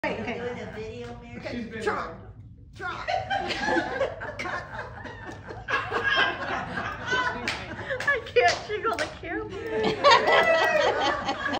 Okay. Doing a video, Mary? Okay. Trot. Trot. Cut. I can't jiggle the camera.